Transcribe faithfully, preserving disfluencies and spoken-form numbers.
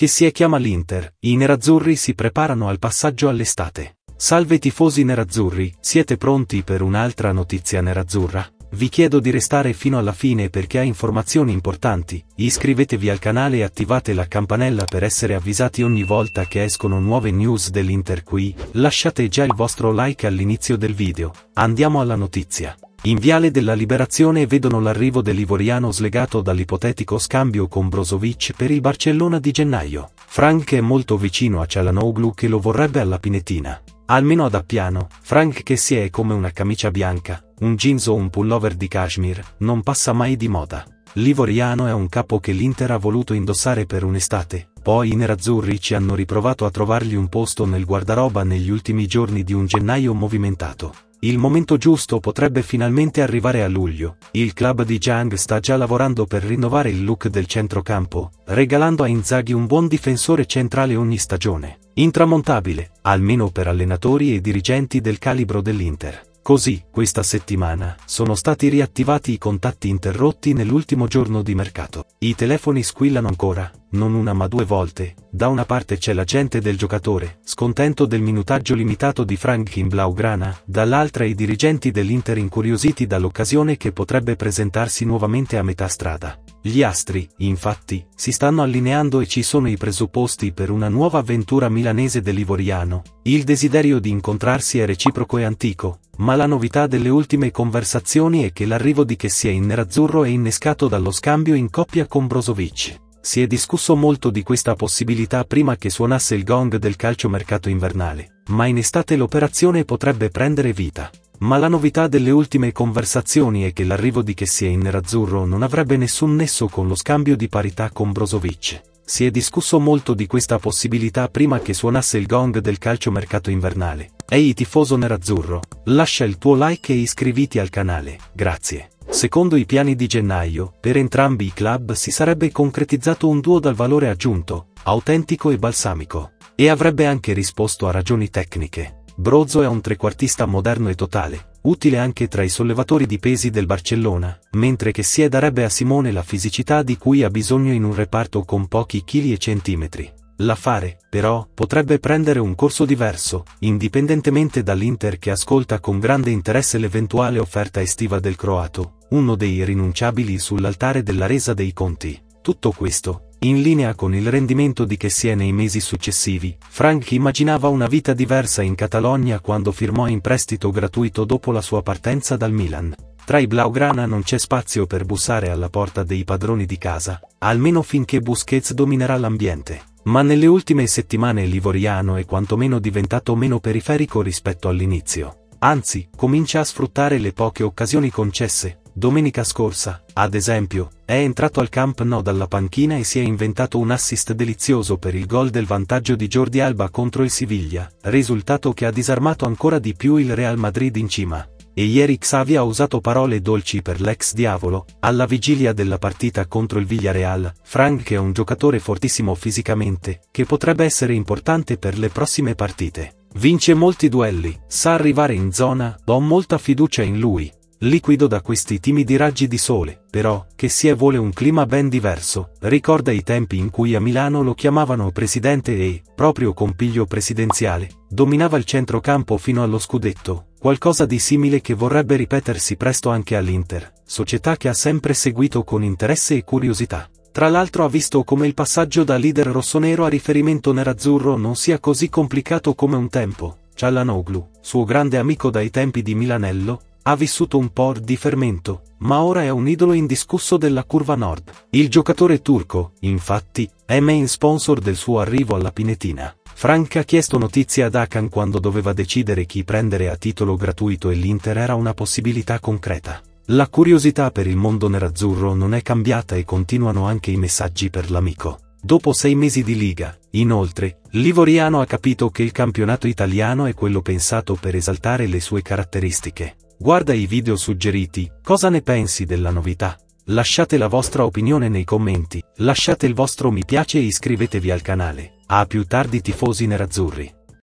Kessie chiama l'Inter, i nerazzurri si preparano al passaggio all'estate. Salve tifosi nerazzurri, siete pronti per un'altra notizia nerazzurra? Vi chiedo di restare fino alla fine perché ha informazioni importanti, iscrivetevi al canale e attivate la campanella per essere avvisati ogni volta che escono nuove news dell'Inter qui, lasciate già il vostro like all'inizio del video, andiamo alla notizia. In Viale della Liberazione vedono l'arrivo dell'ivoriano slegato dall'ipotetico scambio con Brozovic per il Barcellona di gennaio. Frank è molto vicino a Çalhanoğlu che lo vorrebbe alla Pinetina. Almeno ad Appiano, Frank Kessie è come una camicia bianca, un jeans o un pullover di cashmere, non passa mai di moda. L'ivoriano è un capo che l'Inter ha voluto indossare per un'estate, poi i nerazzurri ci hanno riprovato a trovargli un posto nel guardaroba negli ultimi giorni di un gennaio movimentato. Il momento giusto potrebbe finalmente arrivare a luglio, il club di Jang sta già lavorando per rinnovare il look del centrocampo, regalando a Inzaghi un buon difensore centrale ogni stagione, intramontabile, almeno per allenatori e dirigenti del calibro dell'Inter. Così, questa settimana, sono stati riattivati i contatti interrotti nell'ultimo giorno di mercato. I telefoni squillano ancora, non una ma due volte, da una parte c'è l'agente del giocatore, scontento del minutaggio limitato di Frank in Blaugrana, dall'altra i dirigenti dell'Inter incuriositi dall'occasione che potrebbe presentarsi nuovamente a metà strada. Gli astri, infatti, si stanno allineando e ci sono i presupposti per una nuova avventura milanese dell'ivoriano. Il desiderio di incontrarsi è reciproco e antico, ma la novità delle ultime conversazioni è che l'arrivo di Kessie in nerazzurro è innescato dallo scambio in coppia con Brozovic. Si è discusso molto di questa possibilità prima che suonasse il gong del calciomercato invernale, ma in estate l'operazione potrebbe prendere vita. Ma la novità delle ultime conversazioni è che l'arrivo di Kessie in nerazzurro non avrebbe nessun nesso con lo scambio di parità con Brozovic. Si è discusso molto di questa possibilità prima che suonasse il gong del calciomercato invernale. Ehi tifoso nerazzurro, lascia il tuo like e iscriviti al canale, grazie. Secondo i piani di gennaio, per entrambi i club si sarebbe concretizzato un duo dal valore aggiunto, autentico e balsamico. E avrebbe anche risposto a ragioni tecniche. Brozo è un trequartista moderno e totale, utile anche tra i sollevatori di pesi del Barcellona, mentre Kessie darebbe a Simone la fisicità di cui ha bisogno in un reparto con pochi chili e centimetri. L'affare, però, potrebbe prendere un corso diverso, indipendentemente dall'Inter che ascolta con grande interesse l'eventuale offerta estiva del croato, uno dei irrinunciabili sull'altare della resa dei conti. Tutto questo, in linea con il rendimento di Kessie nei mesi successivi, Frank immaginava una vita diversa in Catalogna quando firmò in prestito gratuito dopo la sua partenza dal Milan. Tra i Blaugrana non c'è spazio per bussare alla porta dei padroni di casa, almeno finché Busquets dominerà l'ambiente. Ma nelle ultime settimane l'ivoriano è quantomeno diventato meno periferico rispetto all'inizio. Anzi, comincia a sfruttare le poche occasioni concesse. Domenica scorsa, ad esempio, è entrato al Camp Nou dalla panchina e si è inventato un assist delizioso per il gol del vantaggio di Jordi Alba contro il Siviglia, risultato che ha disarmato ancora di più il Real Madrid in cima. E ieri Xavi ha usato parole dolci per l'ex diavolo, alla vigilia della partita contro il Villarreal. Frank è un giocatore fortissimo fisicamente, che potrebbe essere importante per le prossime partite. Vince molti duelli, sa arrivare in zona, ho molta fiducia in lui. Liquido da questi timidi raggi di sole, però, Kessie vuole un clima ben diverso, ricorda i tempi in cui a Milano lo chiamavano presidente e, proprio con piglio presidenziale, dominava il centrocampo fino allo scudetto, qualcosa di simile che vorrebbe ripetersi presto anche all'Inter, società che ha sempre seguito con interesse e curiosità. Tra l'altro ha visto come il passaggio da leader rossonero a riferimento nerazzurro non sia così complicato come un tempo. Çalhanoğlu, suo grande amico dai tempi di Milanello, ha vissuto un po' di fermento, ma ora è un idolo indiscusso della curva nord. Il giocatore turco, infatti, è main sponsor del suo arrivo alla Pinetina. Frank ha chiesto notizie ad Hakan quando doveva decidere chi prendere a titolo gratuito e l'Inter era una possibilità concreta. La curiosità per il mondo nerazzurro non è cambiata e continuano anche i messaggi per l'amico. Dopo sei mesi di liga, inoltre, l'ivoriano ha capito che il campionato italiano è quello pensato per esaltare le sue caratteristiche. Guarda i video suggeriti, cosa ne pensi della novità? Lasciate la vostra opinione nei commenti, lasciate il vostro mi piace e iscrivetevi al canale. A più tardi tifosi nerazzurri.